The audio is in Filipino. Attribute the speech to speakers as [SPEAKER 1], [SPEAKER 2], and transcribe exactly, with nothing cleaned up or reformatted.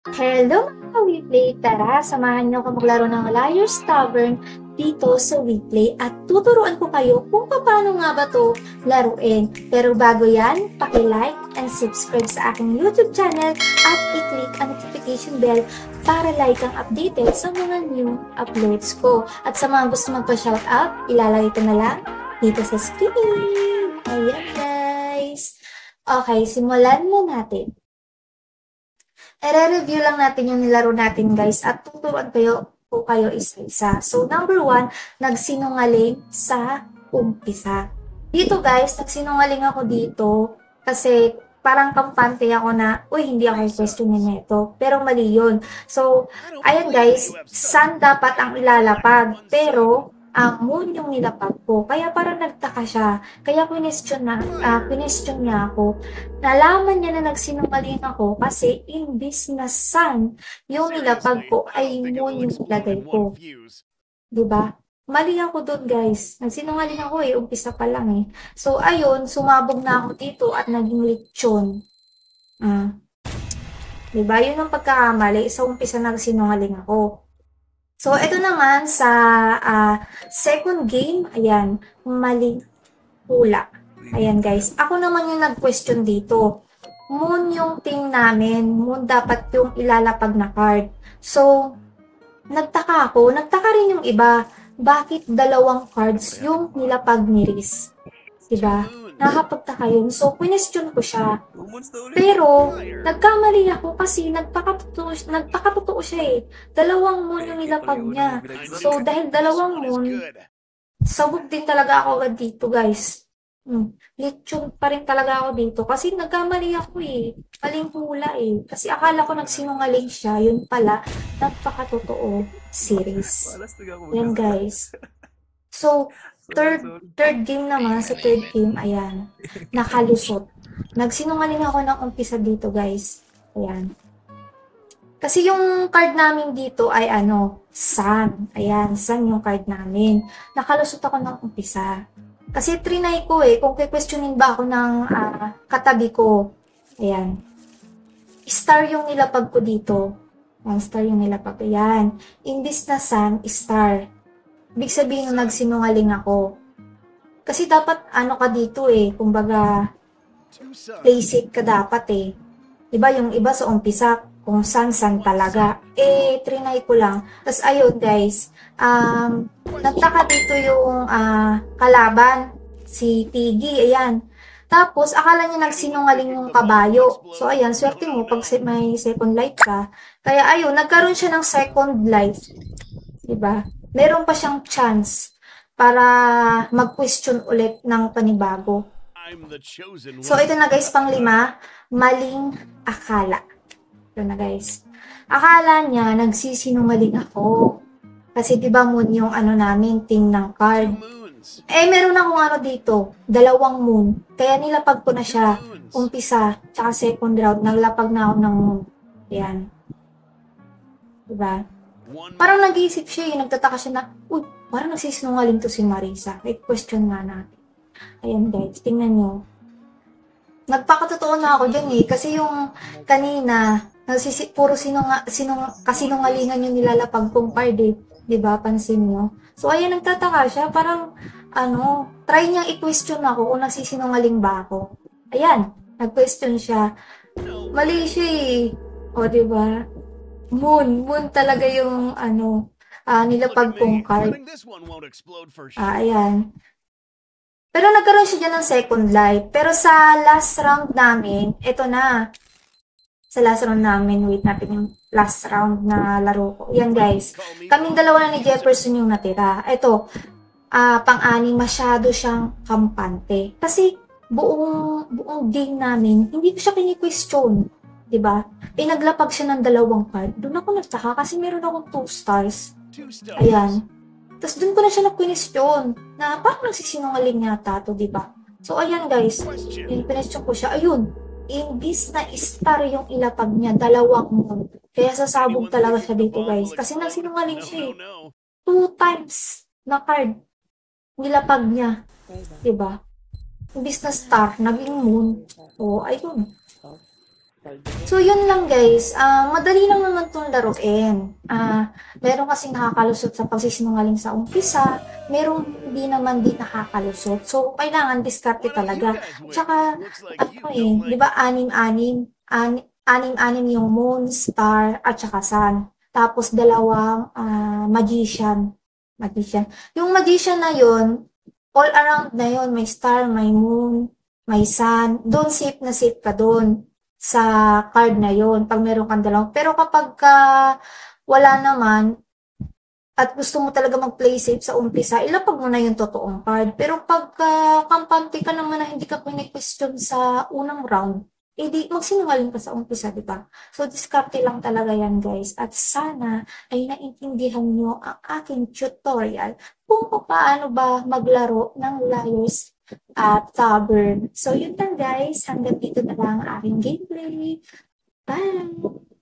[SPEAKER 1] Hello mga WePlay! Tara, samahan niyo ako maglaro ng Liar's Tavern dito sa WePlay at tuturuan ko kayo kung paano nga ba to laruin. Pero bago yan, paki-like and subscribe sa aking YouTube channel at i-click ang notification bell para like kang updated sa mga new uploads ko. At sa mga gusto magpa-shoutout, ilalagay ko na lang dito sa screen. Ayan guys! Okay, simulan mo natin. I-review lang natin yung nilaro natin guys at tuturuan kayo po kayo isa-isa. So number one, nagsinungaling sa umpisa. Dito guys, nagsinungaling ako dito kasi parang kampante ako na, uy, hindi ako questionin nito. Pero mali yun. So, ayan guys, sun dapat ang ilalapag. Pero, ang moon yung nilapag ko. Kaya parang nagtaka siya. Kaya question na, uh, question niya ako. Nalaman niya na nagsinungaling ako kasi imbis na sun yung nilapag ko ay moon yung ilagay ko. Diba? Mali ako doon guys. Nagsinungaling ako eh. Umpisa pa lang eh. So ayun, sumabog na ako dito at naging lechon. Ah. Diba? Yun ang pagkakamali. Sa umpisa nagsinungaling ako. So, ito naman sa uh, second game, ayan, maling hula. Ayan guys, ako naman yung nag-question dito. Moon yung team namin, moon dapat yung ilalapag na card. So, nagtaka ako, nagtaka rin yung iba, bakit dalawang cards yung nilapag ni Riz? Diba? Nakakapagtaka yun. So, question ko siya. Pero, nagkamali ako kasi nagpakatotoo, nagpakatotoo siya eh. Dalawang moon yung nilapag niya. So, dahil dalawang moon, sabog din talaga ako agad dito, guys. Hmm. Lechon pa rin talaga ako dito. Kasi nagkamali ako eh. Maling hula eh. Kasi akala ko nagsinungaling siya. Yun pala, nagpakatotoo series. Yan, guys. So, third third game naman, sa third game, ayan, nakalusot. Nagsinungaling ako ng umpisa dito, guys. Ayan. Kasi yung card namin dito ay ano, sun. Ayan, sun yung card namin. Nakalusot ako ng umpisa. Kasi trinay ko eh, kung questionin ba ako ng uh, katabi ko. Ayan. Star yung nilapag ko dito. Ayan, star yung nilapag. Ayan. Imbis na sun, star. Ibig sabihin nung nagsinungaling ako. Kasi dapat ano ka dito eh, kumbaga play safe ka dapat eh. Diba yung iba sa umpisa, kung san-san talaga. Eh, trinay ko lang. Tapos ayun guys, um, nagtaka dito yung uh, kalaban, si Tiggy, ayan. Tapos, akala niya nagsinungaling yung kabayo. So, ayan, swerte mo pag may second life ka. Kaya ayun, nagkaroon siya ng second life. Diba? Meron pa siyang chance para mag-question ulit ng panibago. So, ito na guys, pang lima, maling akala. Ito na guys. Akala niya, nagsisinungaling ako. Kasi diba moon yung ano namin, team ng card. Eh, meron akong ano dito, dalawang moon. Kaya nilapag ko na siya. Umpisa, tsaka second round, naglapag na ako ng moon. Ayan. Diba? Parang nag-iisip siya eh, nagtataka siya na, uy, parang nagsisinungaling to si Marisa. May question nga natin. Ayan guys, tingnan nyo. Nagpakatotoo na ako dyan eh, kasi yung kanina, nagsisi, puro sinunga, sinung, kasinungalingan yung nilalapag kong card eh. Diba, pansin nyo? So ayan, nagtataka siya, parang, ano, try niyang i-question ako kung nagsisinungaling ba ako. Ayan, nag-question siya. Mali siya eh. O diba? Moon, moon talaga yung ano, uh, nilapag kong card. Ah, ayan. Pero nagkaroon siya dyan ng second life. Pero sa last round namin, ito na. Sa last round namin, wait natin yung last round na laro ko. Yan guys. Kaming dalawa na ni Jefferson yung natira. Ito, uh, pang-ani, masyado siyang kampante. Kasi buong, buong game namin, hindi ko siya kini-question. Diba? Eh, naglapag siya ng dalawang card. Doon ako nagtaka kasi meron akong two stars. Ayan. Tapos doon ko na siya na-question na parang nagsisinungaling yata to, diba? So, ayan guys. Pinquestion ko siya. Ayun. Imbis na star yung ilapag niya, dalawang moon. Kaya sasabog talaga siya dito guys. Kasi nagsinungaling siya eh. Two times na card nilapag niya. Diba? Imbis na star, naging moon. O, ayun. So, yun lang guys. Ah, madali lang naman itong laruin. Ah, meron kasing nakakalusot sa pagsisinungaling sa umpisa, meron hindi naman din nakakalusot. So, kailangan diskarte talaga. Tsaka, ano eh, di ba, anim-anim, an- anim-anim yung moon, star, at saka sun. Tapos, dalawang ah, magician. Magician. Yung magician na yun, all around na yun, may star, may moon, may sun. Doon safe na safe ka doon sa card na yon pag meron kang dalawang. Pero kapag ka wala naman at gusto mo talaga mag-play safe sa umpisa, ilapag mo na yung totoong card. Pero pagka kampante ka naman na hindi ka kine-question sa unang round, edi magsinungaling ka sa umpisa, di ba? So, diskarte lang talaga yan, guys. At sana ay naintindihan nyo ang aking tutorial kung paano ba maglaro ng Liars at Tavern. So, yun lang, guys. Hanggang dito na lang ang aking gameplay. Bye!